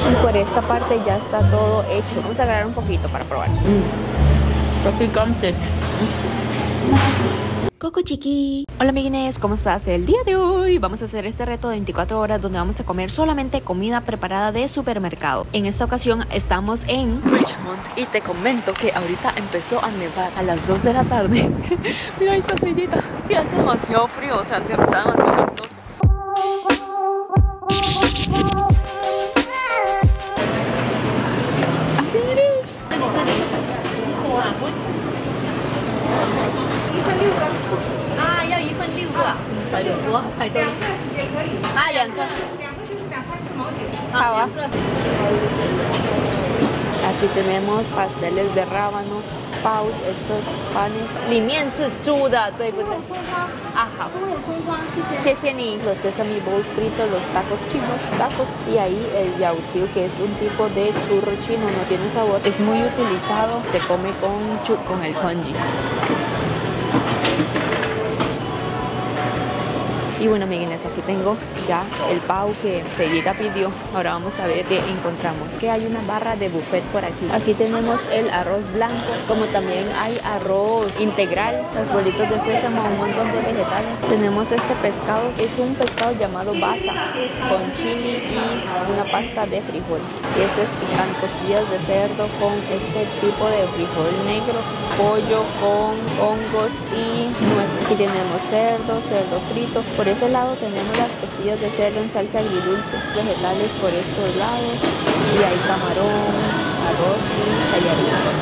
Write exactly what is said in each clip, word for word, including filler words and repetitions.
Y por esta parte ya está todo hecho. Vamos a agarrar un poquito para probar. Mm. Está picante. Coco chiqui. Hola amiguines, ¿cómo estás? El día de hoy vamos a hacer este reto de veinticuatro horas donde vamos a comer solamente comida preparada de supermercado. En esta ocasión estamos en Richmond y te comento que ahorita empezó a nevar a las dos de la tarde. Mira esta estrellita. Y hace demasiado frío, o sea, está demasiado ventoso. Aquí tenemos pasteles de rábano, paus, estos panes. 里面是猪的，对不对？啊，好，谢谢你。Los sesame balls fritos, los tacos chinos, tacos. Y ahí el yautio, que es un tipo de churro chino, no tiene sabor. Es muy utilizado, se come con, con el congee. Y bueno, amiguines, aquí tengo ya el pau que Sellita pidió. Ahora vamos a ver qué encontramos. Que hay una barra de buffet por aquí. Aquí tenemos el arroz blanco, como también hay arroz integral, los bolitos de sésamo, un montón de vegetales. Tenemos este pescado, es un pescado llamado basa, con chili y una pasta de frijol. Y este es picante, costillas de cerdo con este tipo de frijol negro, pollo con hongos y nuez. Aquí tenemos cerdo, cerdo frito. Por ese lado tenemos las costillas de cerdo en salsa agridulce, vegetales por estos lados y hay camarón, arroz y tallarines.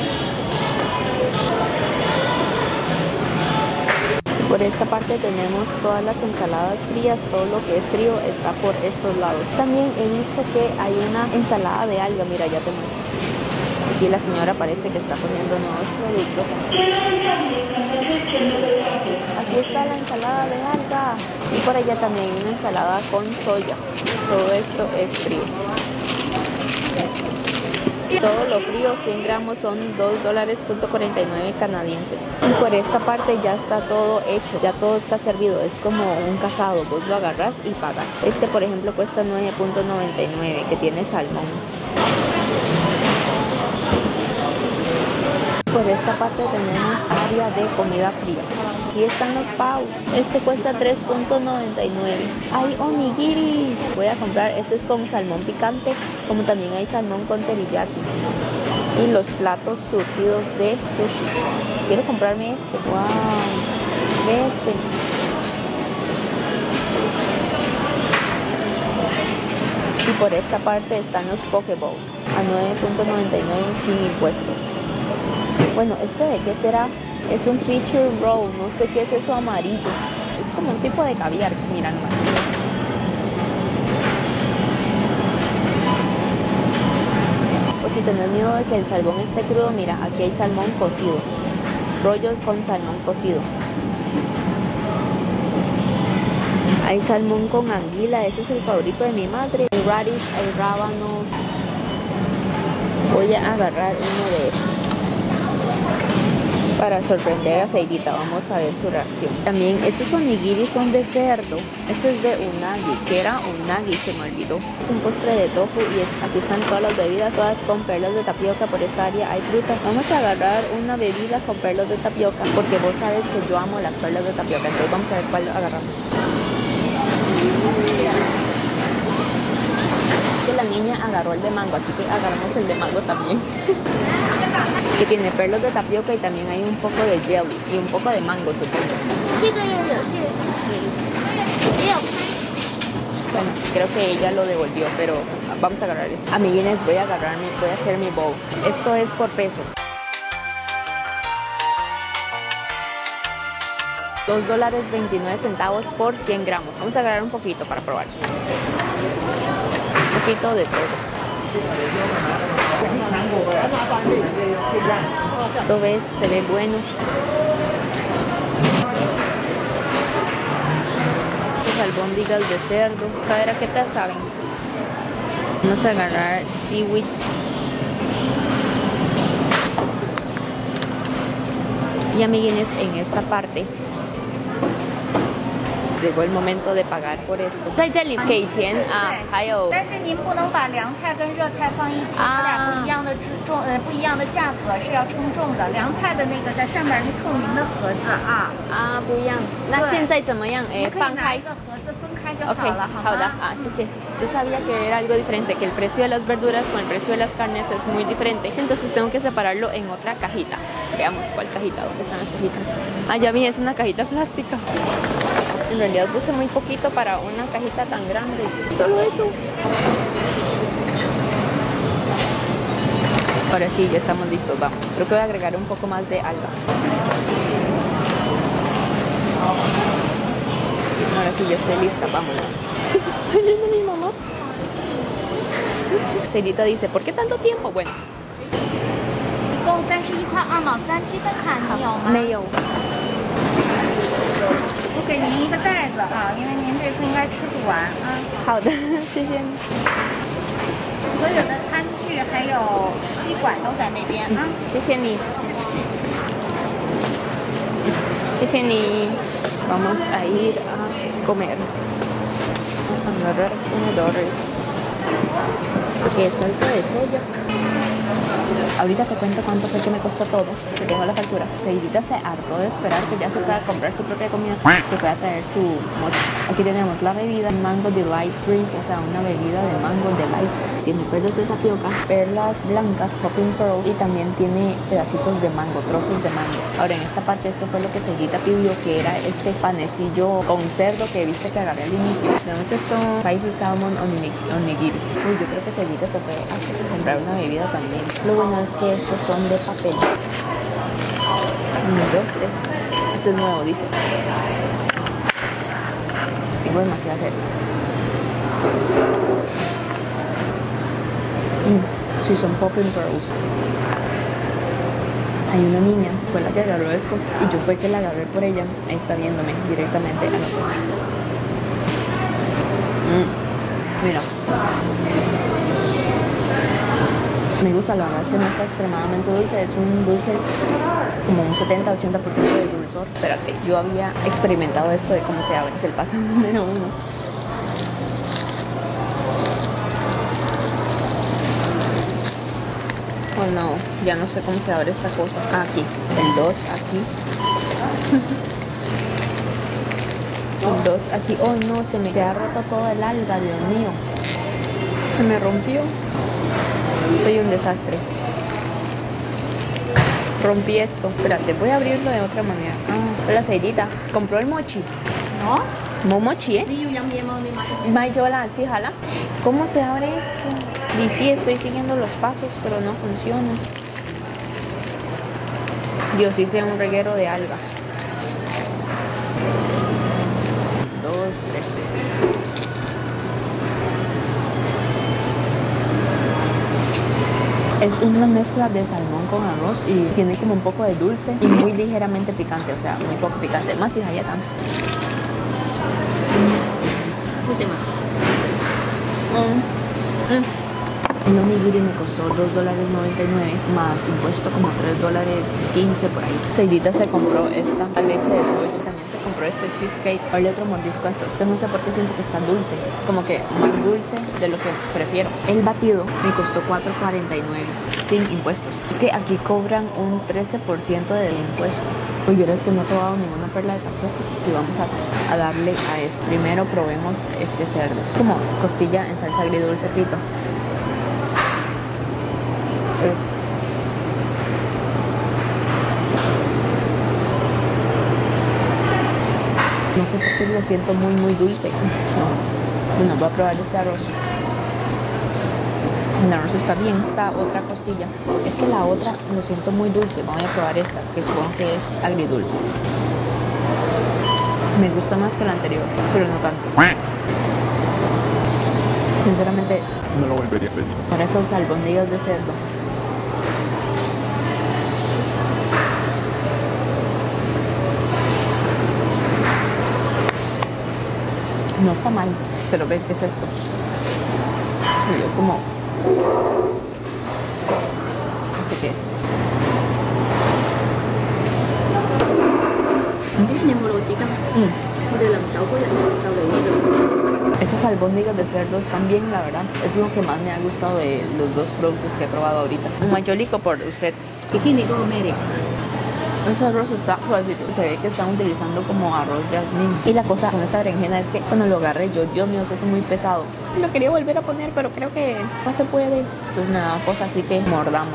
Por esta parte tenemos todas las ensaladas frías, todo lo que es frío está por estos lados. También he visto que hay una ensalada de alga, mira, ya te muestro. Aquí la señora parece que está poniendo nuevos productos. Aquí está la ensalada de alga. Y por allá también hay una ensalada con soya. Todo esto es frío. Todo lo frío, cien gramos, son dos dólares punto cuarenta y nueve canadienses. Y por esta parte ya está todo hecho, ya todo está servido. Es como un casado, vos lo agarras y pagas. Este, por ejemplo, cuesta nueve punto noventa y nueve, que tiene salmón. Por esta parte tenemos área de comida fría. Aquí están los paus. Este cuesta tres punto noventa y nueve. Hay onigiris. Voy a comprar, este es con salmón picante, como también hay salmón con teriyaki. Y los platos surtidos de sushi. Quiero comprarme este. Wow. Ve este. Y por esta parte están los pokeballs a nueve punto noventa y nueve sin impuestos. Bueno, ¿este de qué será? Es un feature roll, no sé qué es eso amarillo. Es como un tipo de caviar, mira nomás. Pues si tenés miedo de que el salmón esté crudo, mira, aquí hay salmón cocido. Rollos con salmón cocido. Hay salmón con anguila, ese es el favorito de mi madre. El radish, el rábano. Voy a agarrar uno de estos para sorprender a Sellita. Vamos a ver su reacción. También esos onigiris son de cerdo. Ese es de unagi, que era unagi, se me olvidó. Es un postre de tofu y es, aquí están todas las bebidas, todas con perlas de tapioca. Por esta área hay frutas. Vamos a agarrar una bebida con perlas de tapioca, porque vos sabes que yo amo las perlas de tapioca. Entonces vamos a ver cuál agarramos. Que la niña agarró el de mango, así que agarramos el de mango también. Que tiene perlos de tapioca y también hay un poco de jelly y un poco de mango, supongo. Bueno, creo que ella lo devolvió, pero vamos a agarrar esto. Amiguines, voy a agarrar, voy a hacer mi bowl. Esto es por peso. dos dólares veintinueve centavos por cien gramos. Vamos a agarrar un poquito para probar. Un poquito de todo. Esto ves, se ve bueno. Los albóndigas de cerdo. A ver a qué tal saben. Vamos a agarrar seaweed. Y amiguines, en esta parte llegó el momento de pagar por esto. 在这里给钱啊，还有。 但是您不能把凉菜跟热菜放一起，它俩不一样的重呃不一样的价格是要称重的。凉菜的那个在上面是透明的盒子啊。 啊，不一样。那现在怎么样？哎，放开。 一个盒子分开就好了，好吗？ 好的，啊，谢谢。Yo sabía que era algo diferente, que el precio de las verduras con el precio de las carnes es muy diferente. Entonces tengo que separarlo en otra cajita. Veamos cuál cajita, dónde están las cajitas. Ah, ya vi, es una cajita plástica. En realidad puse muy poquito para una cajita tan grande. Solo eso. Ahora sí, ya estamos listos, vamos. Creo que voy a agregar un poco más de alga. Ahora sí, ya estoy lista, vámonos. Ay, viene mi mamá. Ceirita dice, ¿por qué tanto tiempo? Bueno. 一共三十一块二毛三，积分卡你有吗？ 没有。 我给您一个袋子啊，因为您这次应该吃不完啊。 好的，谢谢你。 所有的餐具还有吸管都在那边啊。 谢谢你。谢谢你。Vamos a ir a comer. Agarrar comedores. Esto que es salsa de soya. Ahorita te cuento cuánto fue que me costó todo, que tengo la factura. Ceirita se hartó de esperar que ya se pueda comprar su propia comida, que pueda traer su mochi. Aquí tenemos la bebida Mango Delight Drink, o sea, una bebida de Mango Delight. Tiene perlas de tapioca, perlas blancas, popping pearl, y también tiene pedacitos de mango, trozos de mango. Ahora en esta parte esto fue lo que Ceirita pidió, que era este panecillo con cerdo que viste que agarré al inicio. ¿Dónde es esto? Spicy salmon onigiri. Uy, yo creo que Ceirita se fue a comprar una bebida también. Lo bueno es que estos son de papel. Uno, dos, tres. Este es nuevo, dice. Tengo demasiada sed. Mm, sí, son popping pearls. Hay una niña, fue la que agarró esto, y yo fue que la agarré por ella. Ahí está viéndome directamente a nosotros. Mm, mira. Me gusta, la verdad es que no está extremadamente dulce, es un dulce como un setenta a ochenta por ciento de dulzor. Espérate, yo había experimentado esto de cómo se abre, es el paso número uno. Oh no, ya no sé cómo se abre esta cosa. Ah, aquí, el dos aquí. El dos aquí. Oh no, se me ha roto todo el alga, Dios mío. Se me rompió. Soy un desastre. Rompí esto. Espérate, voy a abrirlo de otra manera. Ah, hola Ceirita. ¿Compró el mochi? No. ¿Mo mochi, eh? Mayola, sí, jala. ¿Cómo se abre esto? Y sí, estoy siguiendo los pasos, pero no funciona. Dios, hice un reguero de alga. Dos, tres. Es una mezcla de salmón con arroz y tiene como un poco de dulce y muy ligeramente picante, o sea, muy poco picante. Más si hay tanto. El onigiri me costó dos dólares noventa y nueve más impuesto como tres dólares quince por ahí. Ceirita se compró esta leche de soya, también se compró este cheesecake. Darle otro mordisco a esto, es que no sé por qué siento que está dulce, como que más dulce de lo que prefiero. El batido me costó cuatro cuarenta y nueve sin impuestos. Es que aquí cobran un trece por ciento de impuesto. Uy, verás que no he probado ninguna perla de tapioca y vamos a, a darle a esto. Primero probemos este cerdo, como costilla en salsa agridulce frito. No sé por qué lo siento muy muy dulce. No. Bueno, voy a probar este arroz. El arroz está bien, esta otra costilla. Es que la otra lo siento muy dulce. Voy a probar esta, que supongo que es agridulce. Me gusta más que la anterior, pero no tanto. Sinceramente, no lo volvería a pedir. Para estos albóndigas de cerdo. No está mal, pero ves qué es esto. Y yo como... no sé qué es. Mm. albóndigas de cerdo están bien, la verdad. Es lo que más me ha gustado de los dos productos que he probado ahorita. Un mayolico por usted. Ese arroz está suavecito. Se ve que están utilizando como arroz de jazmín. Y la cosa con esta berenjena es que cuando lo agarré yo, Dios mío, esto es muy pesado. Lo quería volver a poner, pero creo que no se puede. Entonces me da cosa, así que mordamos.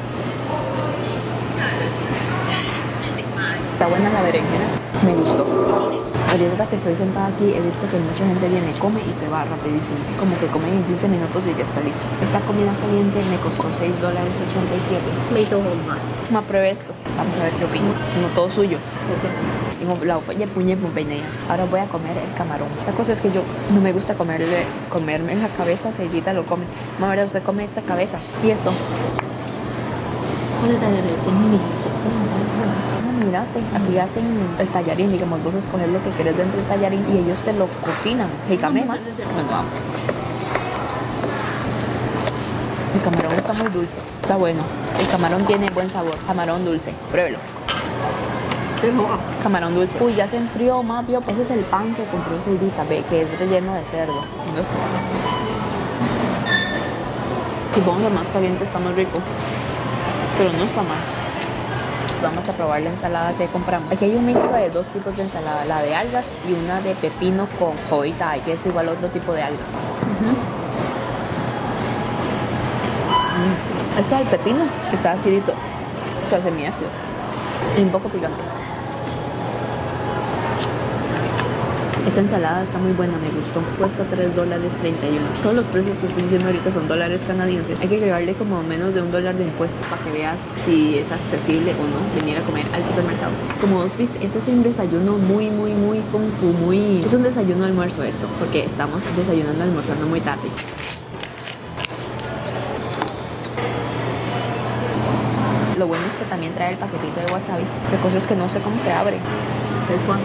Está buena la berenjena. Me gustó. Ahorita que estoy sentada aquí, he visto que mucha gente viene, come y se va rapidísimo. Como que comen en quince minutos y ya está listo. Esta comida caliente me costó seis dólares ochenta y siete. Me pruebe esto. Vamos a ver qué opino. No todo suyo. La oye puñe puñe. Ahora voy a comer el camarón. La cosa es que yo no me gusta comerle, comerme la cabeza. Sellita lo come. Mamá, ¿verdad? Usted come esta cabeza. Y esto. Mírate, aquí hacen el tallarín, digamos, vos escoges lo que querés dentro del tallarín y ellos te lo cocinan. Jicamema. Bueno, vamos. El camarón está muy dulce, está bueno. El camarón tiene buen sabor, camarón dulce, pruébelo. Camarón dulce. Uy, ya se enfrió, más vio. Ese es el pan que compró Seidita, ve, que es relleno de cerdo. No sé. Supongo que más caliente está más rico, pero no está mal. Vamos a probar la ensalada que compramos. Aquí hay un mixto de dos tipos de ensalada, la de algas y una de pepino con jovita, que es igual a otro tipo de algas. Uh-huh. mm. Este es el pepino, que está acidito, o sea, semiácido y un poco picante. Esa ensalada está muy buena, me gustó. Cuesta tres dólares treinta y uno. Todos los precios que estoy diciendo ahorita son dólares canadienses. Hay que agregarle como menos de un dólar de impuesto para que veas si es accesible o no venir a comer al supermercado. Como vos viste, este es un desayuno muy, muy, muy fun fu, muy... Es un desayuno almuerzo esto, porque estamos desayunando almorzando muy tarde. Lo bueno es que también trae el paquetito de wasabi. La cosa es que no sé cómo se abre. ¿El cuál?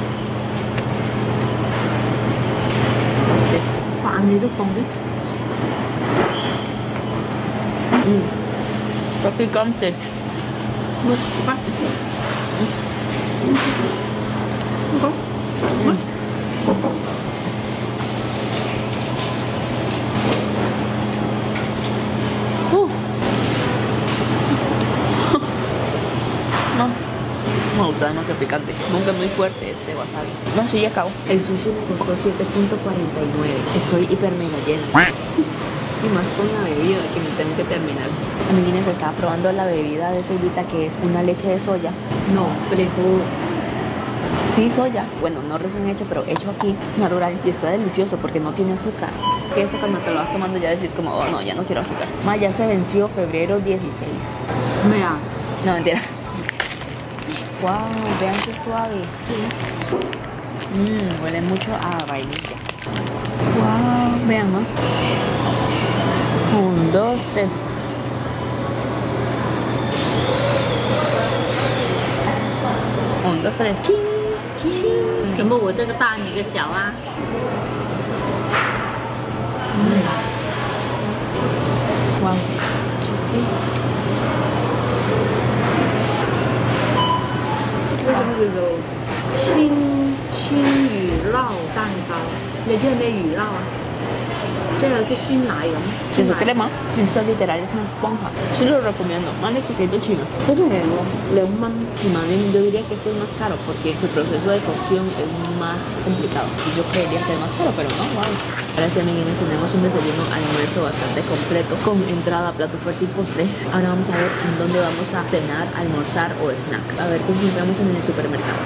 Está picante. Uh. No, no gusta demasiado picante. Nunca es muy fuerte este wasabi. No, sí, ya acabo. El sushi me costó siete punto cuarenta y nueve. Estoy hiper mega llena. Y más con la bebida que me tengo que terminar. Amiguines, estaba probando la bebida de Seidita, que es una leche de soya. No, fresco. Sí, soya. Bueno, no recién hecho, pero hecho aquí, natural. Y está delicioso porque no tiene azúcar. Que este cuando te lo vas tomando ya decís como, oh no, ya no quiero azúcar. Ma, ya se venció febrero dieciséis. Mira. No, mentira. Wow, vean qué suave. Mmm, huele mucho a vainilla. Wow, vean, ¿no? Un, dos, tres. Un, dos, tres. Ching, ching. 怎么我这个大你个小啊？ Wow. 这个青青羽酪蛋糕，你知道咩羽酪啊？即係有啲酸奶咁。 De su crema. Esto literal es una esponja. Sí lo recomiendo. Más de que chino. 好平喎，兩蚊。 Y más bien, yo diría que esto es más caro porque su proceso de cocción es más complicado. Y yo creería que es más caro, pero no, wow. Ahora sí, amiguines, tenemos un desayuno almuerzo bastante completo con entrada, plato fuerte y postre. Ahora vamos a ver en dónde vamos a cenar, almorzar o snack. A ver qué encontramos en el supermercado.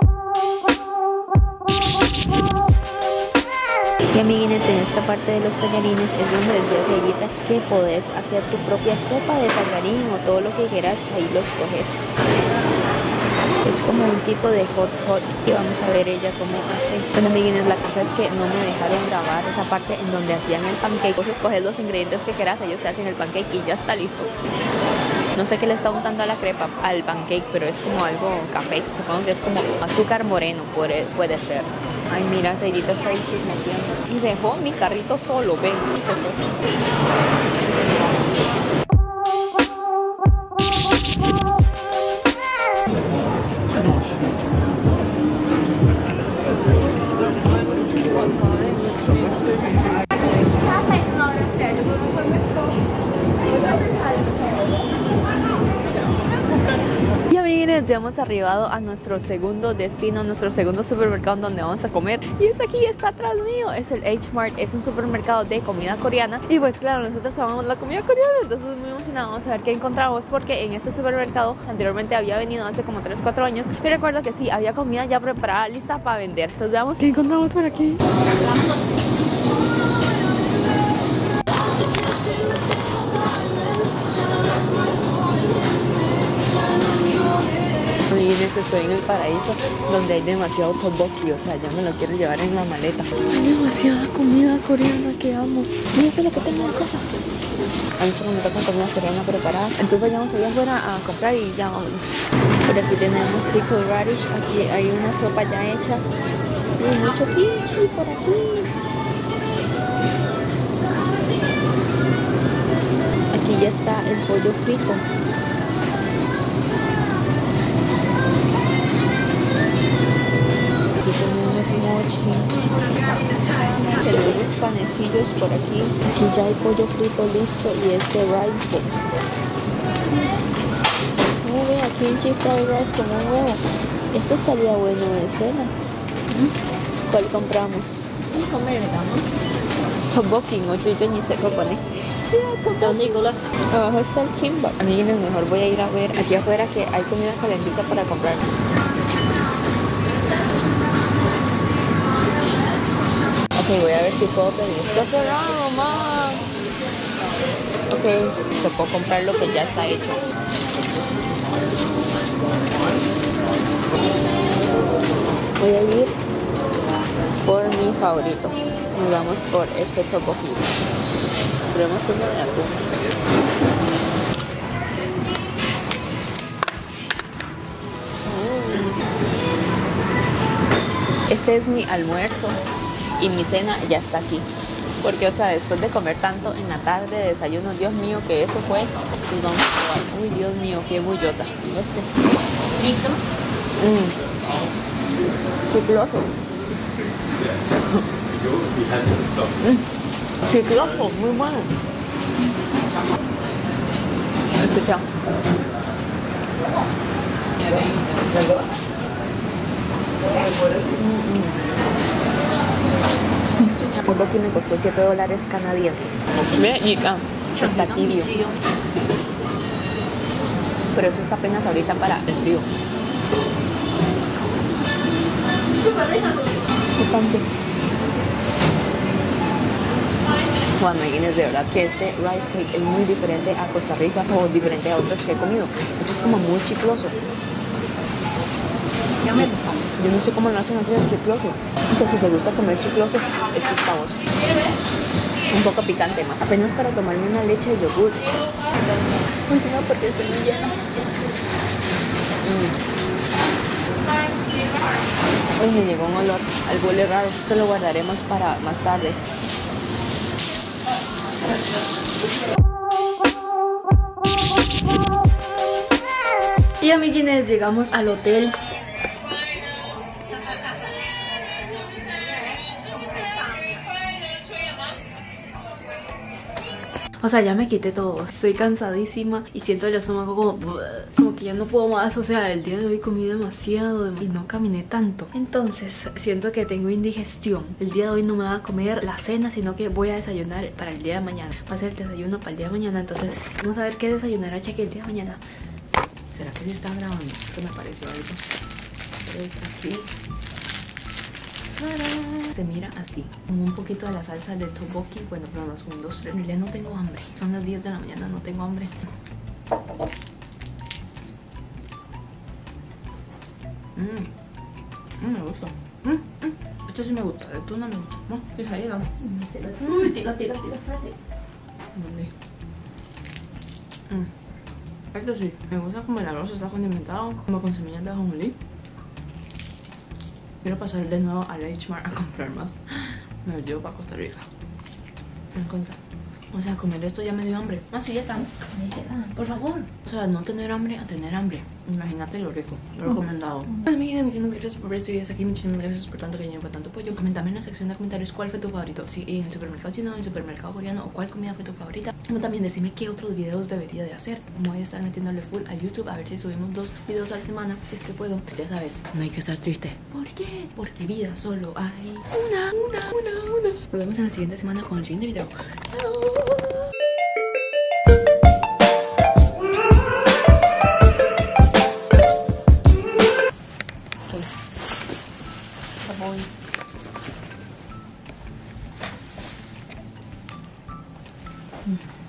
Y amiguines, en esta parte de los tallarines es donde les decía Seidita que podés hacer tu propia sopa de tallarín o todo lo que quieras, ahí los coges. Es como un tipo de hot hot y vamos a ver ella cómo hace. Bueno, amiguines, la cosa es que no me dejaron grabar esa parte en donde hacían el pancake. Vos escoges los ingredientes que quieras, ellos te hacen el pancake y ya está listo. No sé qué le está untando a la crepa, al pancake, pero es como algo café. Supongo que es como azúcar moreno, puede, puede ser. Ay, mira, Seidita está ahí chismoteando. Y dejó mi carrito solo, ven. Pues ya hemos arribado a nuestro segundo destino, nuestro segundo supermercado donde vamos a comer. Y es aquí, está atrás mío. Es el H-Mart, es un supermercado de comida coreana. Y pues claro, nosotros amamos la comida coreana, entonces muy emocionados. Vamos a ver qué encontramos, porque en este supermercado anteriormente había venido hace como tres cuatro años. Y recuerdo que sí, había comida ya preparada, lista para vender. Entonces veamos qué encontramos por aquí. Estoy en el paraíso donde hay demasiado tteokbokki, o sea, ya me lo quiero llevar en la maleta. Hay demasiada comida coreana que amo. Y eso es lo que tengo en casa. A mí solo me toca comida coreana preparada. Entonces vayamos allá afuera a comprar y ya vámonos. Por aquí tenemos pickle radish, aquí hay una sopa ya hecha. Y mucho kimchi por aquí. Aquí ya está el pollo frito. Mochi, tenemos panecillos por aquí. Aquí ya hay pollo frito listo y este rice bowl. Oh, vea, kimchi fried rice con un huevo. Esto estaría bueno de cena. ¿Cuál compramos? Tteokbokki, no yo ni sé cómo poner. Abajo está el kimbap. Amiguines, mejor voy a ir a ver aquí afuera que hay comida calentita para comprar. Ok, voy a ver si puedo pedir. Está cerrado, mamá. Ok, te puedo comprar lo que ya está hecho. Voy a ir por mi favorito. Nos vamos por este tteokbokki. Probemos uno de atún. Este es mi almuerzo. Y mi cena ya está aquí. Porque, o sea, después de comer tanto en la tarde, desayuno, Dios mío, que eso fue. Pues vamos a probar. Uy, Dios mío, qué bullota. Este. ¿Listo? Mmm. Chicloso. mm. Chicloso, muy bueno. Escucha. Mm -mm. Todo que me costó siete dólares canadienses. Ve, y ah, está tibio. Pero eso está apenas ahorita para el frío. Picante. Juan Meguines, de verdad que este rice cake es muy diferente a Costa Rica o diferente a otros que he comido. Esto es como muy chicloso. Yo no sé cómo lo hacen así de chicloso. O sea, si te gusta comer chicloso, esto es para vos. Un poco picante más. Apenas para tomarme una leche de yogur. Uy, no, porque estoy muy llena. Mm. Uy, me llegó un olor al huele raro. Esto lo guardaremos para más tarde. Y amiguines, llegamos al hotel. O sea, ya me quité todo, estoy cansadísima y siento el estómago como, como que ya no puedo más. O sea, el día de hoy comí demasiado y no caminé tanto. Entonces, siento que tengo indigestión. El día de hoy no me va a comer la cena, sino que voy a desayunar para el día de mañana. Va a ser el desayuno para el día de mañana. Entonces, vamos a ver qué desayunará Cheque el día de mañana. ¿Será que sí está grabando? Esto me pareció algo. Entonces, aquí... se mira así, con un poquito de la salsa de tteokbokki. Bueno, pero no son dos, tres. En realidad no tengo hambre. Son las diez de la mañana, no tengo hambre. Mmm, mm, me gusta. Mm, mm. Esto sí me gusta, esto no me gusta. No, es ahí, dame. Uy, tira, tira, tira, así. Mm. Esto sí, me gusta como el arroz está condimentado, como con semillas de ajonjolí. Quiero pasar de nuevo al H-Mart a comprar más. Me lo llevo para Costa Rica. Me encanta. O sea, comer esto ya me dio hambre. Ah, sí, ya está. Por favor. O sea, no tener hambre a tener hambre. Imagínate lo rico. Lo recomendado. Pues miren, muchísimas gracias por ver este video hasta aquí. Muchísimas gracias por tanto cariño, por tanto apoyo. Coméntame en la sección de comentarios cuál fue tu favorito. Si en supermercado chino, en supermercado coreano, o cuál comida fue tu favorita. Como también decime qué otros videos debería de hacer. Voy a estar metiéndole full a YouTube a ver si subimos dos videos a la semana. Si es que puedo. Ya sabes, no hay que estar triste. ¿Por qué? Porque vida solo hay una, una, una, una. Nos vemos en la siguiente semana con el siguiente video. Chao. Mm.